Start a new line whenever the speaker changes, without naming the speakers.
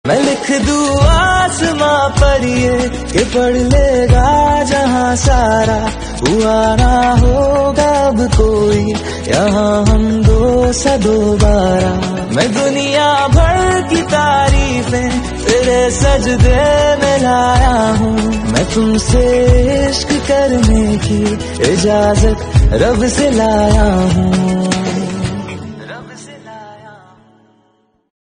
मैं लिख दूँ आसमां पर ये कि पढ़ लेगा जहां सारा, हुआ ना होगा अब कोई यहाँ हम दो सा दोबारा। मैं दुनिया भर की तारीफें तेरे सजदे में लाया हूँ, मैं तुमसे इश्क करने की इजाजत रब से लाया हूँ।